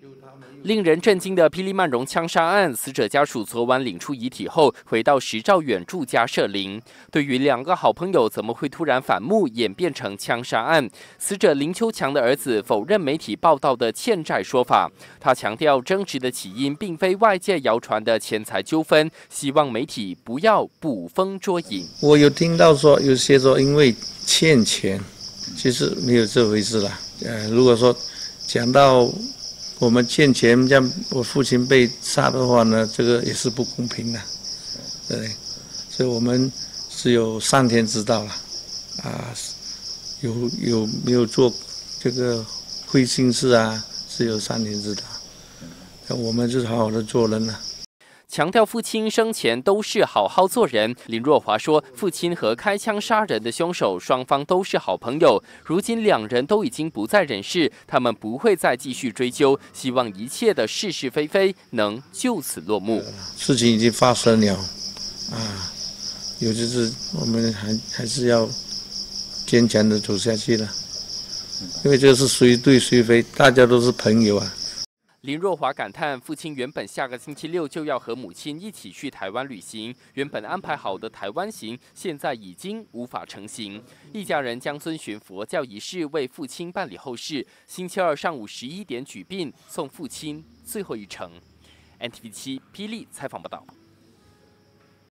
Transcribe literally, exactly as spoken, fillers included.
令人震惊的霹雳曼荣枪杀案，死者家属昨晚领出遗体后，回到石兆远住家设灵。对于两个好朋友怎么会突然反目，演变成枪杀案，死者林秋强的儿子否认媒体报道的欠债说法。他强调，争执的起因并非外界谣传的钱财纠纷，希望媒体不要捕风捉影。 我有听到说，有些说因为欠钱，其实没有这回事啦。呃，如果说讲到我们欠钱，让我父亲被杀的话呢，这个也是不公平的，对，所以我们是有上天知道了，啊，有有没有做这个亏心事啊，是有上天知道，那我们就是好好的做人了。 强调父亲生前都是好好做人。林若华说，父亲和开枪杀人的凶手双方都是好朋友，如今两人都已经不在人世，他们不会再继续追究，希望一切的是是非非能就此落幕。 事情已经发生了，啊，有就是我们还还是要坚强的走下去了，因为这个是谁对谁非，大家都是朋友啊。 林若华感叹，父亲原本下个星期六就要和母亲一起去台湾旅行，原本安排好的台湾行，现在已经无法成行。一家人将遵循佛教仪式为父亲办理后事，星期二上午十一点举殡，送父亲最后一程。N T V 七霹雳采访报道。